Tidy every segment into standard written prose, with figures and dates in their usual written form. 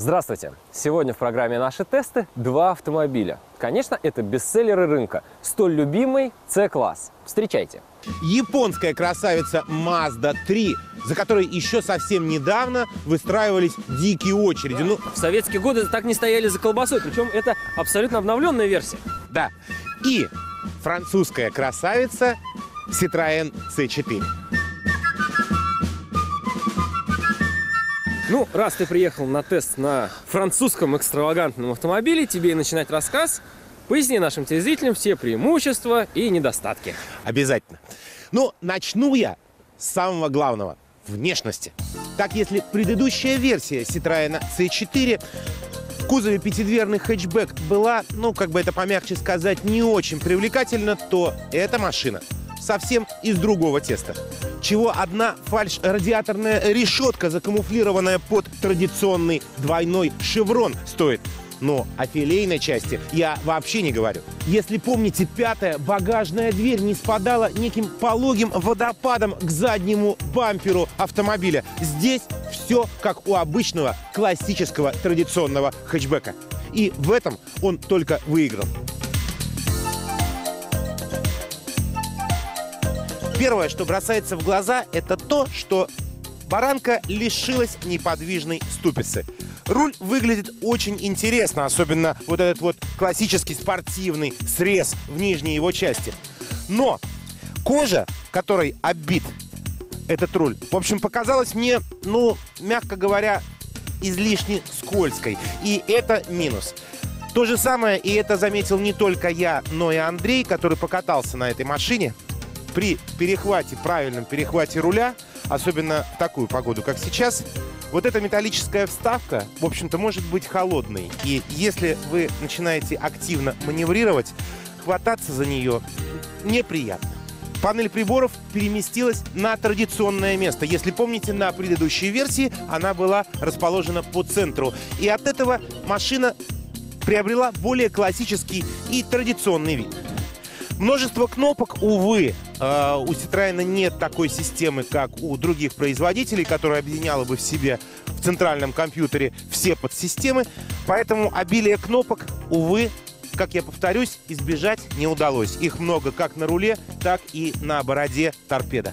Здравствуйте! Сегодня в программе «Наши тесты» два автомобиля. Конечно, это бестселлеры рынка. Столь любимый C-класс. Встречайте! Японская красавица Mazda 3, за которой еще совсем недавно выстраивались дикие очереди. Ну, в советские годы так не стояли за колбасой, причем это абсолютно обновленная версия. Да. И французская красавица Citroën C4. Ну, раз ты приехал на тест на французском экстравагантном автомобиле, тебе и начинать рассказ. Поясни нашим телезрителям все преимущества и недостатки. Обязательно. Но начну я с самого главного – внешности. Так, если предыдущая версия Citroën C4 в кузове пятидверный хэтчбэк была, ну, как бы это помягче сказать, не очень привлекательна, то эта машина совсем из другого теста. Чего одна фальш-радиаторная решетка, закамуфлированная под традиционный двойной шеврон, стоит. Но о филейной части я вообще не говорю. Если помните, пятая багажная дверь не спадала неким пологим водопадом к заднему бамперу автомобиля. Здесь все как у обычного классического традиционного хэтчбека. И в этом он только выиграл. Первое, что бросается в глаза, это то, что баранка лишилась неподвижной ступицы. Руль выглядит очень интересно, особенно вот этот вот классический спортивный срез в нижней его части. Но кожа, которой оббит этот руль, в общем, показалась мне, ну, мягко говоря, излишне скользкой. И это минус. То же самое, и это заметил не только я, но и Андрей, который покатался на этой машине. При перехвате, правильном перехвате руля, особенно в такую погоду, как сейчас, вот эта металлическая вставка, в общем-то, может быть холодной. И если вы начинаете активно маневрировать, хвататься за нее неприятно. Панель приборов переместилась на традиционное место. Если помните, на предыдущей версии она была расположена по центру. И от этого машина приобрела более классический и традиционный вид. Множество кнопок, увы, у Citroën нет такой системы, как у других производителей, которая объединяла бы в себе в центральном компьютере все подсистемы. Поэтому обилие кнопок, увы, как я повторюсь, избежать не удалось. Их много как на руле, так и на бороде торпеда.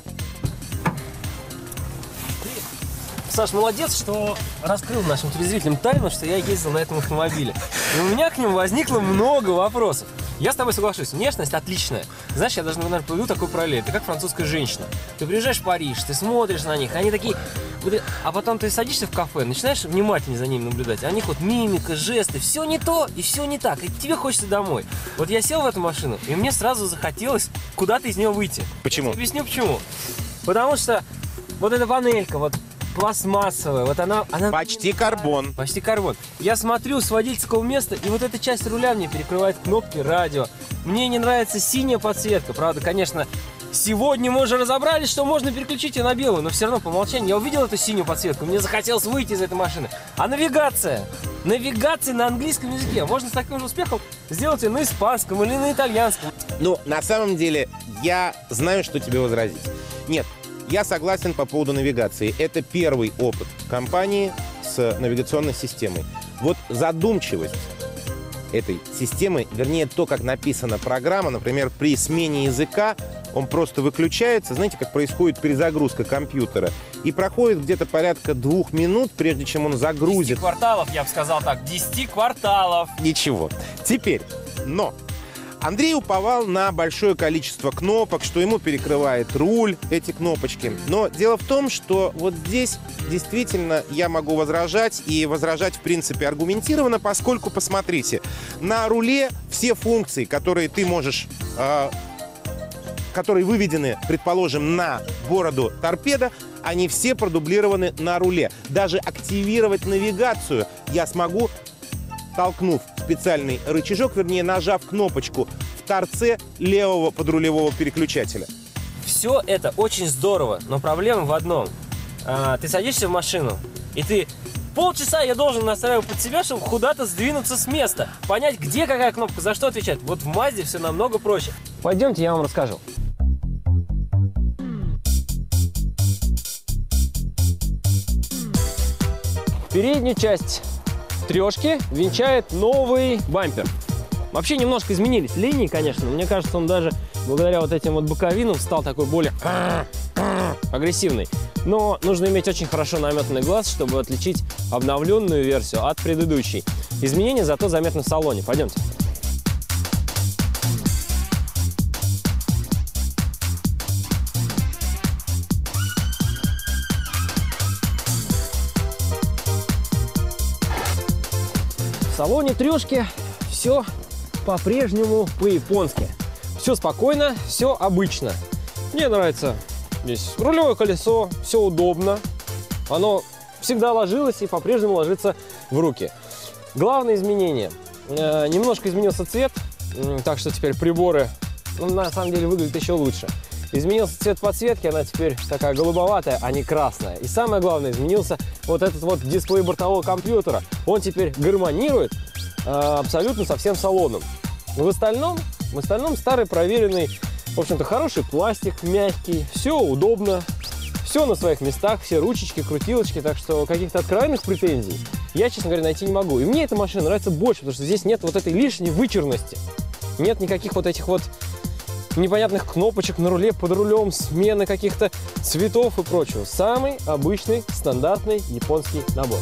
Саш, молодец, что раскрыл нашим телезрителям тайну, что я ездил на этом автомобиле. И у меня к нему возникло много вопросов. Я с тобой соглашусь, внешность отличная. Знаешь, я даже, наверное, поведу такой параллель. Ты как французская женщина. Ты приезжаешь в Париж, ты смотришь на них, они такие... А потом ты садишься в кафе, начинаешь внимательнее за ними наблюдать. А у них вот мимика, жесты, все не то и все не так. И тебе хочется домой. Вот я сел в эту машину, и мне сразу захотелось куда-то из нее выйти. Почему? Я объясню почему. Потому что вот эта панелька, вот пластмассовая, вот она... Почти карбон. Почти карбон. Я смотрю с водительского места, и вот эта часть руля мне перекрывает кнопки, радио. Мне не нравится синяя подсветка. Правда, конечно, сегодня мы уже разобрались, что можно переключить ее на белую, но все равно по умолчанию я увидел эту синюю подсветку, мне захотелось выйти из этой машины. А навигация? Навигация на английском языке. Можно с таким же успехом сделать ее на испанском или на итальянском. Ну, на самом деле, я знаю, что тебе возразить. Нет. Я согласен по поводу навигации. Это первый опыт компании с навигационной системой. Вот задумчивость этой системы, вернее, то, как написана программа, например, при смене языка, он просто выключается, знаете, как происходит перезагрузка компьютера, и проходит где-то порядка 2 минут, прежде чем он загрузит. 10 кварталов, я бы сказал так, 10 кварталов. Ничего. Теперь, но... Андрей уповал на большое количество кнопок, что ему перекрывает руль, эти кнопочки. Но дело в том, что вот здесь действительно я могу возражать, и возражать, в принципе, аргументированно, поскольку, посмотрите, на руле все функции, которые ты можешь, которые выведены, предположим, на бороду торпеда, они все продублированы на руле. Даже активировать навигацию я смогу, толкнув специальный рычажок, вернее, нажав кнопочку в торце левого подрулевого переключателя. Все это очень здорово, но проблема в одном. Ты садишься в машину, и ты полчаса я должен настраивать под себя, чтобы куда-то сдвинуться с места, понять, где какая кнопка, за что отвечать. Вот в Mazda все намного проще. Пойдемте, я вам расскажу. Переднюю часть трешки венчает новый бампер. Вообще немножко изменились линии, конечно, но мне кажется, он даже благодаря вот этим вот боковинам стал такой более агрессивный. Но нужно иметь очень хорошо наметанный глаз, чтобы отличить обновленную версию от предыдущей. Изменения зато заметны в салоне. Пойдемте. В салоне трешки все по-прежнему по-японски. Все спокойно, все обычно. Мне нравится здесь рулевое колесо, все удобно. Оно всегда ложилось и по-прежнему ложится в руки. Главное изменение. Немножко изменился цвет, так что теперь приборы, на самом деле, выглядят еще лучше. Изменился цвет подсветки, она теперь такая голубоватая, а не красная. И самое главное, изменился вот этот вот дисплей бортового компьютера. Он теперь гармонирует абсолютно со всем салоном. В остальном старый проверенный, в общем-то, хороший пластик, мягкий, все удобно, все на своих местах, все ручечки, крутилочки, так что каких-то откровенных претензий я, честно говоря, найти не могу. И мне эта машина нравится больше, потому что здесь нет вот этой лишней вычурности, нет никаких вот этих вот непонятных кнопочек на руле, под рулем, смены каких-то цветов и прочего. Самый обычный, стандартный японский набор.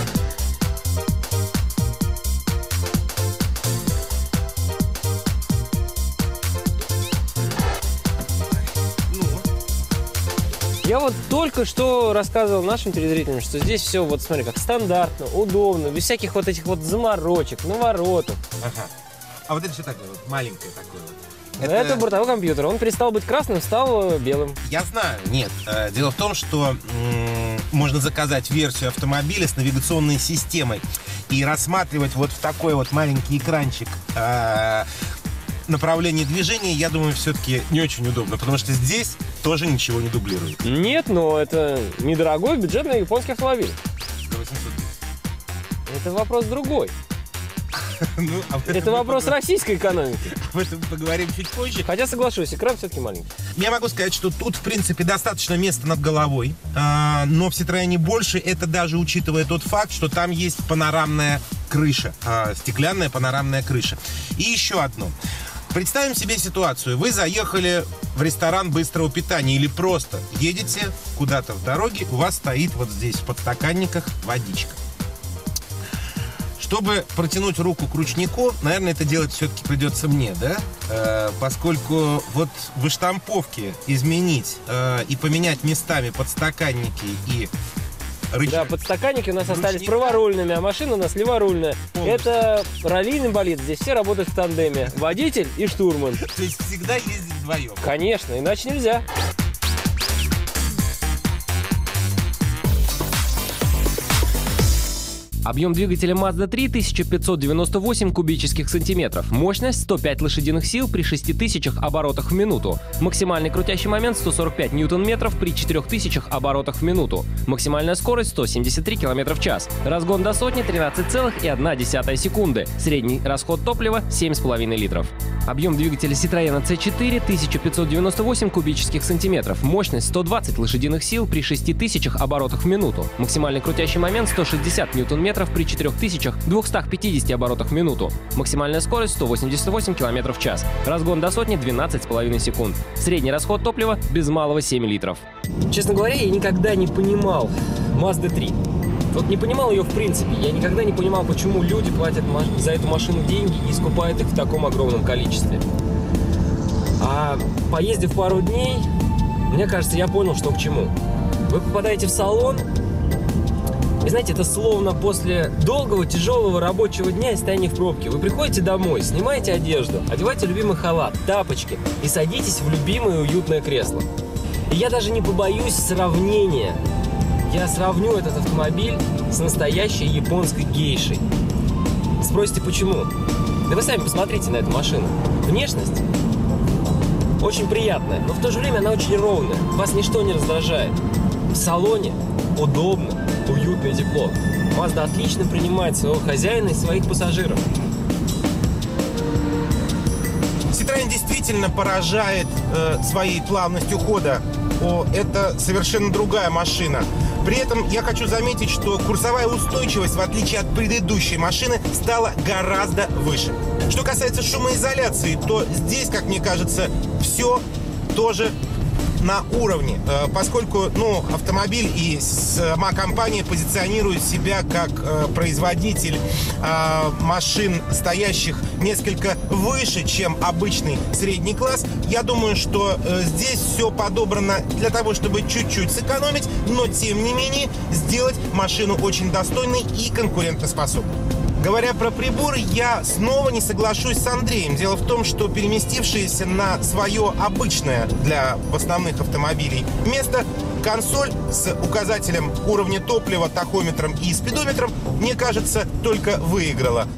Я вот только что рассказывал нашим телезрителям, что здесь все, вот смотри, как стандартно, удобно, без всяких вот этих вот заморочек, наворотов. Ага. А вот это что такое? Вот маленькое такое вот. Это бортовой компьютер. Он перестал быть красным, стал белым. Я знаю. Нет. Дело в том, что можно заказать версию автомобиля с навигационной системой и рассматривать вот в такой вот маленький экранчик направление движения, я думаю, все-таки не очень удобно, потому что здесь тоже ничего не дублирует. Нет, но это недорогой бюджетный японский автомобиль. Это вопрос другой. Это вопрос российской экономики. Об этом поговорим чуть позже. Хотя, соглашусь, экран все-таки маленький. Я могу сказать, что тут, в принципе, достаточно места над головой. Но в Citroёn больше, это даже учитывая тот факт, что там есть панорамная крыша. Стеклянная панорамная крыша. И еще одно. Представим себе ситуацию. Вы заехали в ресторан быстрого питания или просто едете куда-то в дороге, у вас стоит вот здесь в подстаканниках водичка. Чтобы протянуть руку к ручнику, наверное, это делать все-таки придется мне, да? Поскольку вот в выштамповке изменить и поменять местами подстаканники и рычаг. Да, подстаканники у нас остались праворульными, а машина у нас леворульная. Это раллийный болид, здесь все работают в тандеме. Водитель и штурман. То есть всегда ездить вдвоем? Конечно, иначе нельзя. Объем двигателя Mazda 3 1598 кубических сантиметров. Мощность 105 лошадиных сил при 6000 оборотах в минуту. Максимальный крутящий момент 145 ньютон-метров при 4000 оборотах в минуту. Максимальная скорость 173 км в час. Разгон до сотни 13,1 секунды. Средний расход топлива 7,5 литров. Объем двигателя Citroёn C4 1598 кубических сантиметров. Мощность 120 лошадиных сил при 6000 оборотах в минуту. Максимальный крутящий момент 160 ньютон-метров при 4250 оборотах в минуту. Максимальная скорость 188 км в час. Разгон до сотни 12,5 секунд. Средний расход топлива без малого 7 литров. Честно говоря, я никогда не понимал Mazda 3. Вот не понимал ее в принципе. Я никогда не понимал, почему люди платят за эту машину деньги и скупают их в таком огромном количестве. А поездив пару дней, мне кажется, я понял, что к чему. Вы попадаете в салон, и знаете, это словно после долгого, тяжелого рабочего дня и стояния в пробке. Вы приходите домой, снимаете одежду, одеваете любимый халат, тапочки и садитесь в любимое уютное кресло. И я даже не побоюсь сравнения. Я сравню этот автомобиль с настоящей японской гейшей. Спросите, почему? Да вы сами посмотрите на эту машину. Внешность очень приятная, но в то же время она очень ровная. Вас ничто не раздражает. В салоне удобно, уютно и тепло. Mazda отлично принимает своего хозяина и своих пассажиров. Citroёn действительно поражает своей плавностью хода. Это совершенно другая машина. При этом я хочу заметить, что курсовая устойчивость, в отличие от предыдущей машины, стала гораздо выше. Что касается шумоизоляции, то здесь, как мне кажется, все тоже на уровне, поскольку автомобиль и сама компания позиционирует себя как производитель машин, стоящих несколько выше, чем обычный средний класс. Я думаю, что здесь все подобрано для того, чтобы чуть-чуть сэкономить, но тем не менее сделать машину очень достойной и конкурентоспособной. Говоря про приборы, я снова не соглашусь с Андреем. Дело в том, что переместившиеся на свое обычное для основных автомобилей место консоль с указателем уровня топлива, тахометром и спидометром, мне кажется, только выиграла.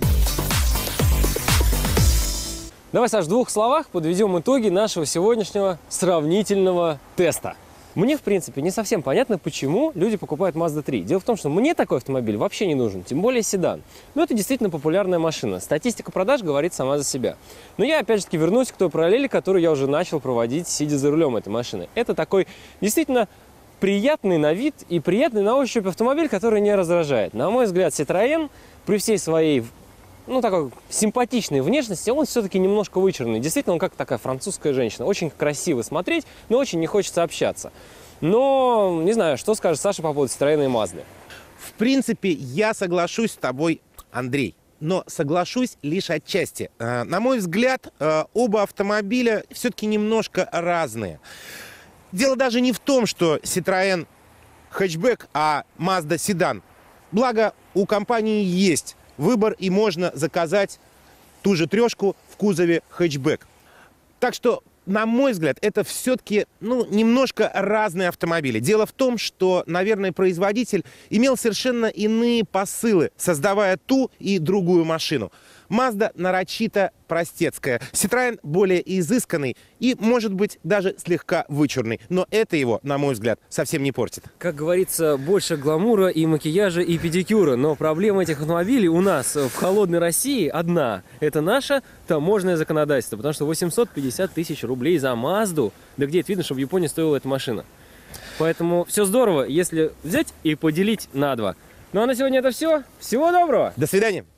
Давай, Саш, в 2 словах подведем итоги нашего сегодняшнего сравнительного теста. Мне, в принципе, не совсем понятно, почему люди покупают Mazda 3. Дело в том, что мне такой автомобиль вообще не нужен, тем более седан. Но это действительно популярная машина. Статистика продаж говорит сама за себя. Но я, опять же таки, вернусь к той параллели, которую я уже начал проводить, сидя за рулем этой машины. Это такой действительно приятный на вид и приятный на ощупь автомобиль, который не раздражает. На мой взгляд, Citroën при всей своей такой симпатичной внешности, он все-таки немножко вычурный. Действительно, он как такая французская женщина. Очень красиво смотреть, но очень не хочется общаться. Но, не знаю, что скажет Саша по поводу Citroën и Mazda. В принципе, я соглашусь с тобой, Андрей. Но соглашусь лишь отчасти. На мой взгляд, оба автомобиля все-таки немножко разные. Дело даже не в том, что Citroën хэтчбэк, а Mazda седан. Благо, у компании есть выбор, и можно заказать ту же трешку в кузове хэтчбэк. Так что, на мой взгляд, это все-таки немножко разные автомобили. Дело в том, что, наверное, производитель имел совершенно иные посылы, создавая ту и другую машину. Mazda нарочито простецкая, Citroën более изысканный и, может быть, даже слегка вычурный. Но это его, на мой взгляд, совсем не портит. Как говорится, больше гламура и макияжа и педикюра. Но проблема этих автомобилей у нас в холодной России одна. Это наше таможенное законодательство. Потому что 850 тысяч рублей за Мазду. Да где это видно, что в Японии стоила эта машина? Поэтому все здорово, если взять и поделить на 2. Ну а на сегодня это все. Всего доброго! До свидания!